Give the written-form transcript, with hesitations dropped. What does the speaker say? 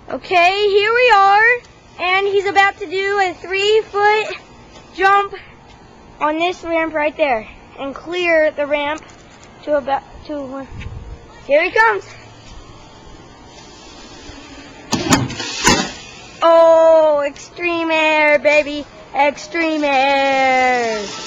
Okay, here we are, and he's about to do a 3-foot jump on this ramp right there, and clear the ramp to here he comes. Oh, extreme air, baby, extreme air.